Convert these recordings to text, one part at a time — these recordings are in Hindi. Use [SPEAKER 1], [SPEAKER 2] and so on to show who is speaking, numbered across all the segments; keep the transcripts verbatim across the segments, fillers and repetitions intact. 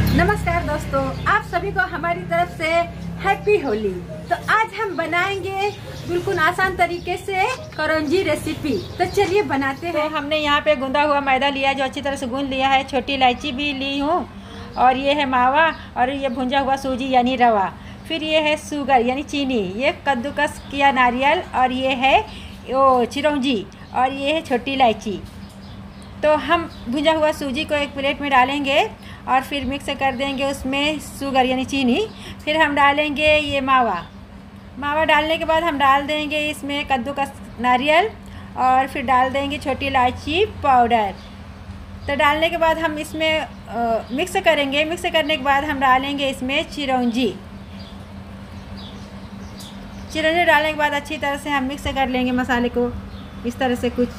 [SPEAKER 1] नमस्कार दोस्तों, आप सभी को हमारी तरफ से हैप्पी होली। तो आज हम बनाएंगे बिल्कुल आसान तरीके से करंजी रेसिपी। तो चलिए बनाते हैं। तो हमने यहाँ पे गूंदा हुआ मैदा लिया जो अच्छी तरह से गूंद लिया है। छोटी इलायची भी ली हूँ और ये है मावा और ये भुंजा हुआ सूजी यानी रवा। फिर ये है शुगर यानी चीनी, ये कद्दूकस किया नारियल और ये है वो चिरौंजी और ये है छोटी इलायची। तो हम भुंजा हुआ सूजी को एक प्लेट में डालेंगे और फिर मिक्स कर देंगे उसमें शुगर यानी चीनी। फिर हम डालेंगे ये मावा। मावा डालने के बाद हम डाल देंगे इसमें कद्दूकस नारियल और फिर डाल देंगे छोटी इलायची पाउडर। तो डालने के बाद हम इसमें आ, मिक्स करेंगे। मिक्स करने के बाद हम डालेंगे इसमें चिरौंजी। चिरौंजी डालने के बाद अच्छी तरह से हम मिक्स कर लेंगे मसाले को इस तरह से। कुछ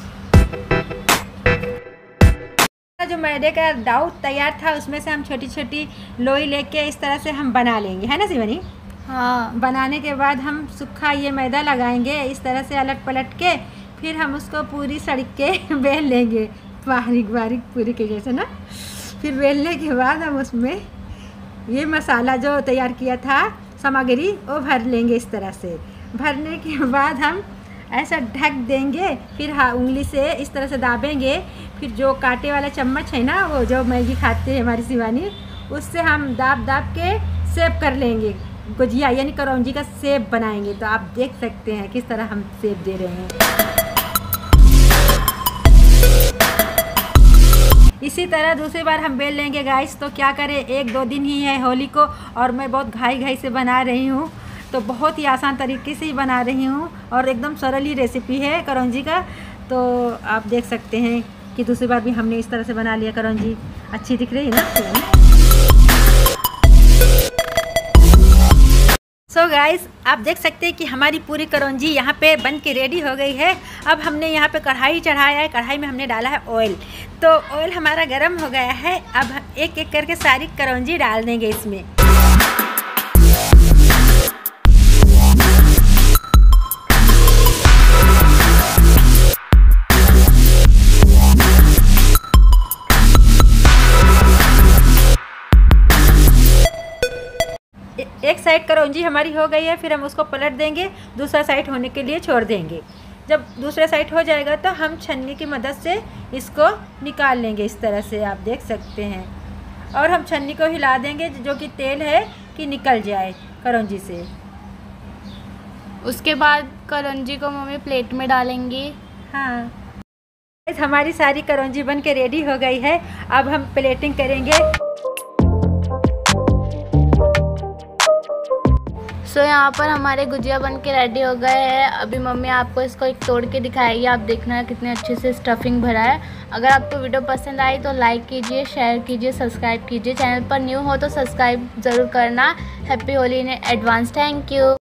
[SPEAKER 1] जो मैदे का डाउट तैयार था उसमें से हम छोटी छोटी लोई लेके इस तरह से हम बना लेंगे, है ना शिवानी?
[SPEAKER 2] हाँ।
[SPEAKER 1] बनाने के बाद हम सूखा ये मैदा लगाएंगे इस तरह से अलट पलट के। फिर हम उसको पूरी सड़क के बेल लेंगे बारीक बारीक पूरी के जैसे ना। फिर बेलने के बाद हम उसमें ये मसाला जो तैयार किया था सामग्री वो भर लेंगे इस तरह से। भरने के बाद हम ऐसा ढक देंगे। फिर हाँ उंगली से इस तरह से दाबेंगे। फिर जो कांटे वाला चम्मच है ना, वो जो मैगी खाते हैं हमारी शिवानी, उससे हम दाब दाब के शेप कर लेंगे। गुजिया यानी करौंजी का शेप बनाएंगे। तो आप देख सकते हैं किस तरह हम शेप दे रहे हैं। इसी तरह दूसरी बार हम बेल लेंगे गाइस। तो क्या करें, एक दो दिन ही है होली को और मैं बहुत घाई घाई से बना रही हूँ। तो बहुत ही आसान तरीके से ही बना रही हूँ और एकदम सरल ही रेसिपी है करौंजी का। तो आप देख सकते हैं कि दूसरी बार भी हमने इस तरह से बना लिया करौंजी। अच्छी दिख रही है ना? सो so गाइस, आप देख सकते हैं कि हमारी पूरी करौंजी यहाँ पे बन के रेडी हो गई है। अब हमने यहाँ पे कढ़ाई चढ़ाया है। कढ़ाई में हमने डाला है ऑयल। तो ऑयल हमारा गर्म हो गया है। अब एक एक करके सारी करौंजी डाल देंगे इसमें। एक साइड करौंजी हमारी हो गई है। फिर हम उसको पलट देंगे, दूसरा साइड होने के लिए छोड़ देंगे। जब दूसरा साइड हो जाएगा तो हम छन्नी की मदद से इसको निकाल लेंगे इस तरह से। आप देख सकते हैं। और हम छन्नी को हिला देंगे जो कि तेल है कि निकल जाए करौंजी से।
[SPEAKER 2] उसके बाद करौंजी को मम्मी प्लेट में डालेंगी।
[SPEAKER 1] हाँ, हमारी सारी करौंजी बन के रेडी हो गई है। अब हम प्लेटिंग करेंगे।
[SPEAKER 2] सो so, यहाँ पर हमारे गुजिया बन के रेडी हो गए हैं। अभी मम्मी आपको इसको एक तोड़ के दिखाएगी। आप देखना कितने अच्छे से स्टफिंग भरा है। अगर आपको वीडियो पसंद आई तो लाइक कीजिए, शेयर कीजिए, सब्सक्राइब कीजिए। चैनल पर न्यू हो तो सब्सक्राइब ज़रूर करना। Happy Holi in advance. Thank you.